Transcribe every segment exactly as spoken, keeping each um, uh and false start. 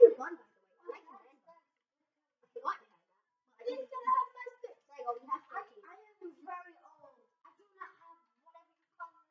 your gun, by the way. I like your handgun. I forgot you had that. But I didn't Can I have my sticks? There you go. You have I, thirteen. I am very old. I do not have whatever you call them.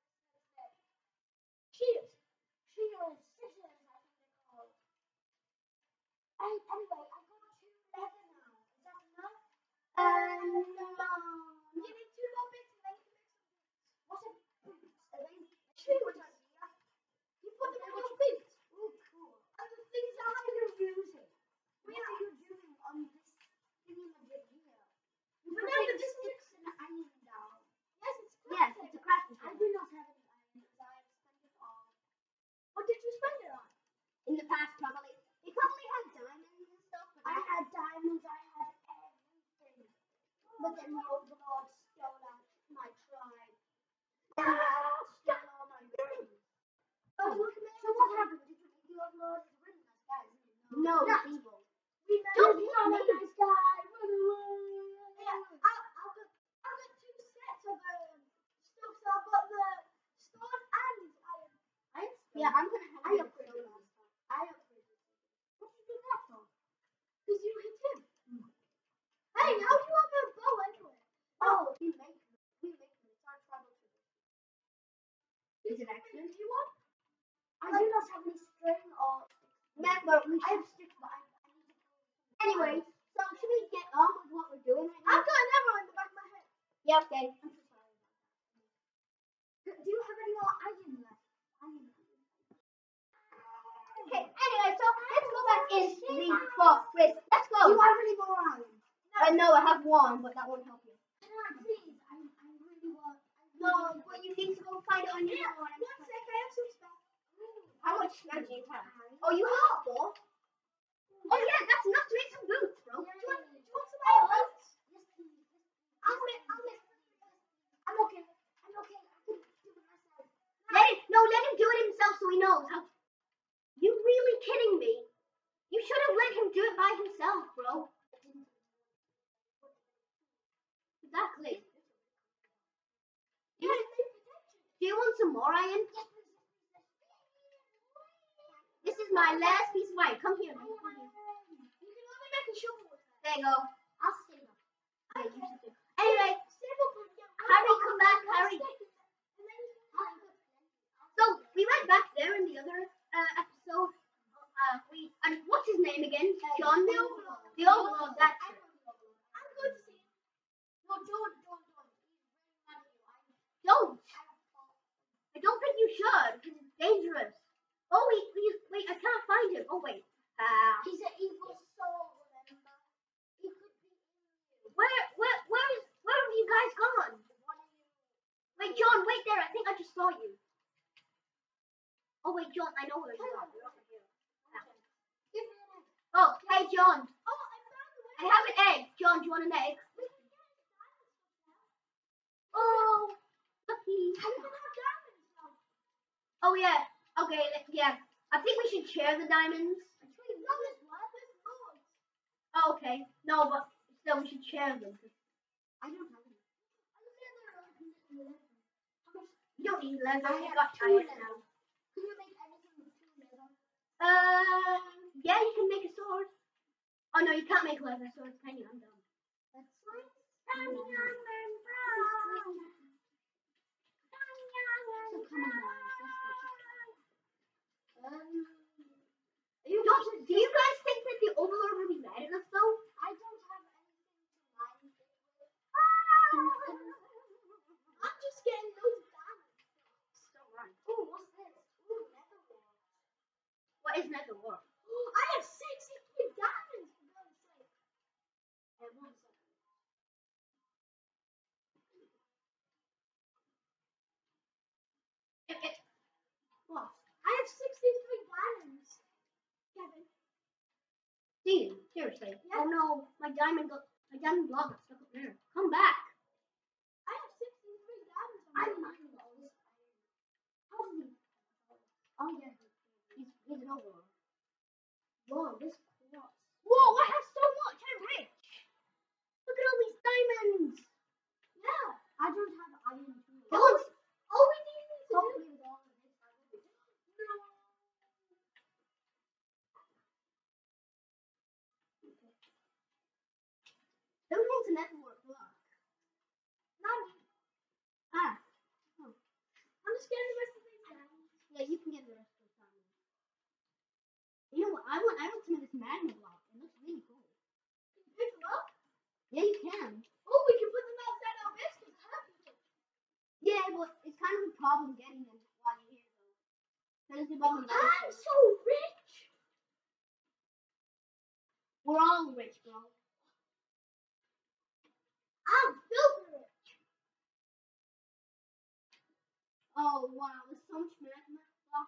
Cheers. Cheers. Scissors, I think they're called. And anyway, I got two leather now. Is that enough? Um, no. You need two more bits and then you can make some boots. What are boots? Are they Tree wood idea. You put them in your feet. Oh, cool. And the things that you're using. What are you doing on this thingamajig here? You Remember, putting this sticks and iron down. Yes, it's Yes, crafting. it's a crafting I table. do not have any iron because I have spent it all. What did you spend it on? In the past, probably. They probably had diamonds and stuff, but I now had diamonds, I had everything. But then the overlord stole out my tribe. Ah, Stole all my gold. Oh, So, so what happened? Did you meet the overlord? He's a really nice guy, isn't he? no, Not. it's evil. We met Don't him. hit Not a me. nice guy. Run away. Yeah, I'll, I'll get, I'll get two sets of um, stuff. So I've got the sword and iron. Iron stone? Yeah, I'm gonna have I a upgraded soda. last time. I upgraded. What did you do that for? Because you hit him. Hey, how do you have a bow anyway? Oh, we make them. We make them. It's our tribal tradition. Is it excellent? Do you want? I do not have any string or sticks. Remember, we I have should. sticks, but I, I need to. Anyway, so should we get on with what we're doing right now? I've got an arrow in the back of my head. Yeah, okay. I'm so sorry about that. Do, do you have any more iron left? Iron. Okay, anyway, so let's go back in the fortress. Let's go. Do you have any more iron? I know I have one, but that won't help you. Can I please? I, I really want. I No, really but you need to go find it on your Yeah, own. one sec, I have some stuff. How much snow do you have? Oh, you have four? Oh, yeah, that's enough to make some boots, bro. Do you want, do you want some Oh, iron boots? Yes, please. I'll make, I'll make. I'm okay. I'm okay. I can do it myself. Let him, no, let him do it himself so he knows how. You really kidding me? You should have let him do it by himself, bro. Exactly. Yeah, it's in protection. Do you want some more iron? This is my last piece of iron. Come here, man. Come here. You can only make a shovel with that. There you go. I'll save them. Yeah, you should do. Anyway, Save up and get Harry, come back, Harry. And then you can have a So we went back there in the other uh, episode. Uh, we and what's his name again? John. The Overlord. The Overlord. That's I it. know the Overlord. I'm going to see him. No, don't, don't, don't. He's really mad at you. I, Don't. I fought. I don't think you should because it's dangerous. Oh wait, please wait. I can't find him. Oh wait. Ah. He's an evil soul, remember? He could be in you. Where, where, where is, where have you guys gone? One of you. Wait, John, wait there. I think I just saw you. Oh wait, John, I know where you are. You're over here. Give me an egg. Oh, hey John. Oh, I found the I way. have an egg. John, do you want an egg? We can get diamond stuff now. Oh, lucky. We can have diamonds now. Oh yeah. Okay. let- Yeah. I think we should share the diamonds. Actually, no, there's what? There's loads. Oh, okay. No, but still, we should share them. I don't have any. I'm leather. I can make leather. How much? You don't need leather. I You have got two tired leather. now. Can you make anything with two leather? Uh, yeah, you can make a sword. Oh no, you can't make leather swords, can you? I'm dumb. That's fine. Yum, yum, yum, bro. So come on, guys. Let's go. Um, You don't, do you guys think that the Overlord will be mad at us though? I don't have anything to mine it with. I'm just getting loads of diamonds. So right. Oh, what's this? Ooh, nether wart. What is nether wart? I have sixty-three diamonds, for God's sake. And one second. It, it, What? I have sixty-three diamonds. Kevin. Dean, seriously. Yeah. Oh no, my diamond got, my diamond block got stuck up there. Come back. I have sixty-three diamonds. I'm I'm mining all this iron. How is he? Oh yeah, he's, he's an Overlord. Whoa, this quartz. Whoa, I have so much. I'm rich. Look at all these diamonds. Yeah. I don't have iron too. Don't. All we need is to Oh. do with all of this. I will be. No. able to network. Look. Not me. Ah. Oh. I'm just getting the rest of these diamonds. Yeah, you can get the rest of the diamonds. You know what? I want. I want some of this magma block. It looks really cool. Can you pick them up? Yeah, you can. Oh, we can put them outside our base because I have to. Yeah, but it's kind of a problem getting them while you're here, though. Because I'm so rich. We're all rich, bro. I'm super rich. Oh wow, there's so much magma.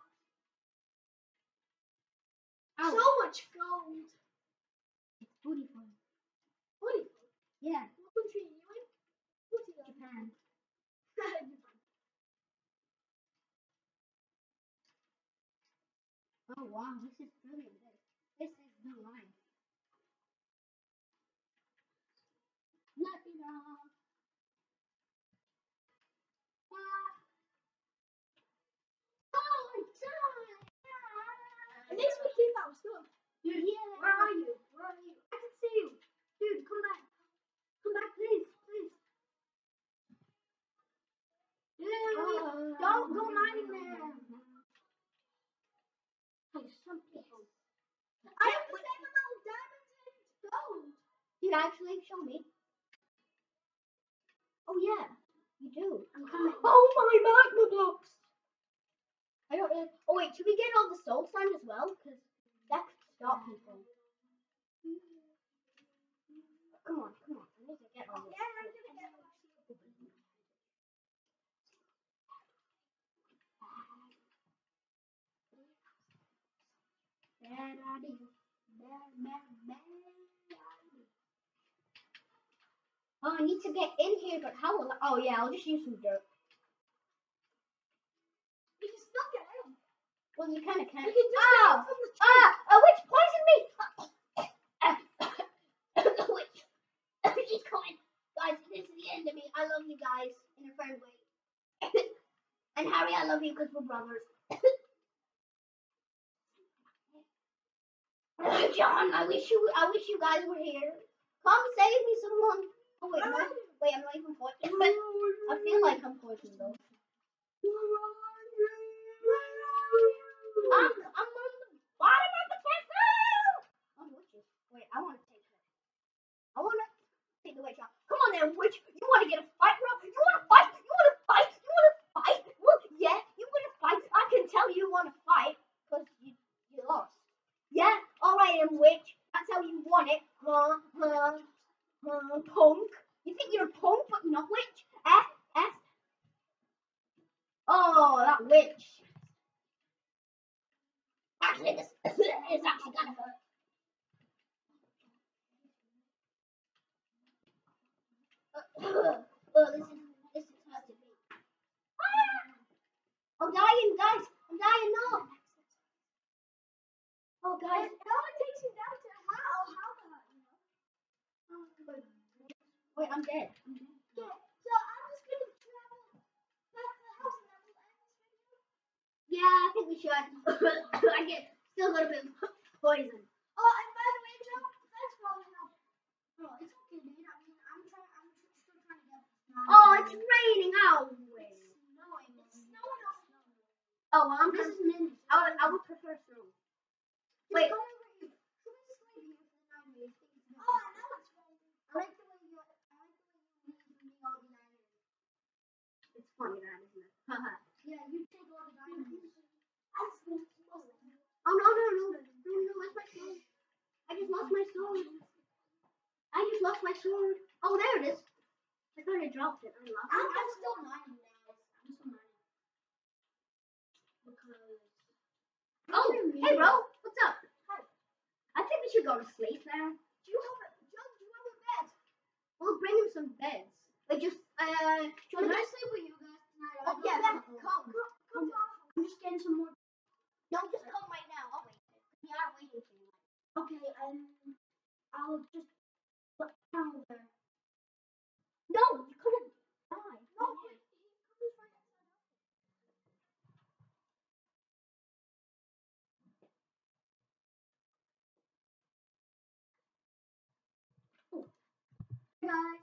Oh. So much gold. It's booty fun. Booty fun? Yeah. What country are you in? What's it? Japan. Oh wow, this is brilliant. This, this is the line. Let it off. Ah. Oh, I died. It makes me keep out stuff. Dude, yeah. Where are you? Where are you? I can see you. Dude, come back. Come back, please. Please. Dude, uh, don't go mining there. Hey, some people. I have the same amount of diamonds and gold. Dude, actually, show me. Oh, yeah. You do. I'm coming. Oh, my magma blocks. I don't really. Oh, wait. Should we get all the soul slime as well? Because that could stop people. Come on, come on. I need to get all this. Yeah, I'm gonna get all this. Oh, I need to get in here, but how will I? Oh, yeah, I'll just use some dirt. You can still get in. Well, you kind of can. You can just oh, get from the tree. Ah, a witch poisoned me. The witch. She's coming. Guys, this is the end of me. I love you guys in a friend way. And Harry, I love you because we're brothers. John, I wish you, I wish you guys were here. Come save me, someone. Oh wait, no, wait, I'm not even poisoned. I feel like I'm poisoned though. Where are you? Where are you? I'm, I'm on the bottom of the castle. Oh, witches. Wait, I want to take her. I want to take the witch out. Come on then, witch. You want to get a fight, bro? You want to fight? You want to fight? You want to fight? Well, yeah, you want to fight. I can tell you want to fight because you, you lost. Yeah, alright then, witch. That's how you want it. Huh, huh, huh, punk. You think you're a punk, but you're not witch? Eh, eh. Oh, that witch. Actually, this is actually gonna hurt. Oh, this is, this is hurting me. Ah! I'm dying, guys. I'm dying, no. Oh, guys. It only takes you down to how, how the hurt, you know? Wait, I'm dead. I'm dead. Yeah, so I'm just gonna travel back to the house and then we'll end this video. Yeah, I think we should. I get still a little bit poison. Oh, and by the way, Joe, thanks for all your help. Oh, it's okay, dude. I mean, I'm trying. I'm still trying to get. Oh, it's raining out. It's snowing. It's snowing or snowing. Oh, well, I'm. This is mini. I would. I would prefer snow. Wait. Come over here. Should we just leave here for the nine days? Oh, I know it's raining. I like the way you. I like the way you leave me all the diamonds. It's funny that, isn't it? Haha. Yeah, you take all the diamonds. Oh no no no no no! Where's my sword? I just lost my sword. I just lost my sword. Oh, there it is. I thought I dropped it. I lost it. I'm, I'm still mining, guys. I'm still mining. Because. Oh, hey, bro. What's up? Hi. I think we should go to sleep there. Do you have a, Joe, do you have a bed? We'll bring him some beds. Like just, uh, should I sleep with you guys tonight? Oh, yeah, yeah. Come, come, come, come. I'm just getting some more. Don't just come right now. I'll wait. We are waiting for you. Okay, um, I'll just put down there. No, you couldn't die. No, he comes right outside. guys.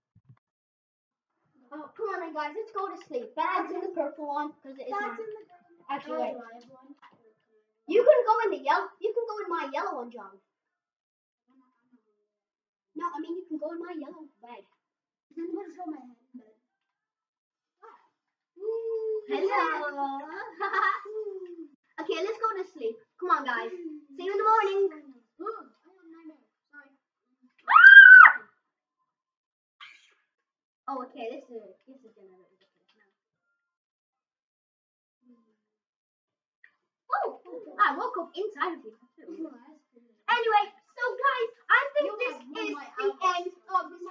Oh, come on then, guys. Let's go to sleep. Bag's in the purple one because it is That's mine. in the Actually, wait. Oh, do I have one? You can go in the yellow. You can go in my yellow one, John. No, I mean you can go in my yellow bag. Is anybody show my head in bed? Hello. Okay, let's go to sleep. Come on, guys. See you in the morning. Oh, I have a nightmare. Sorry. Oh, okay. This is this is generator. Oh, I woke up inside of you. Anyway, so guys, I think You this have is my the house. end of this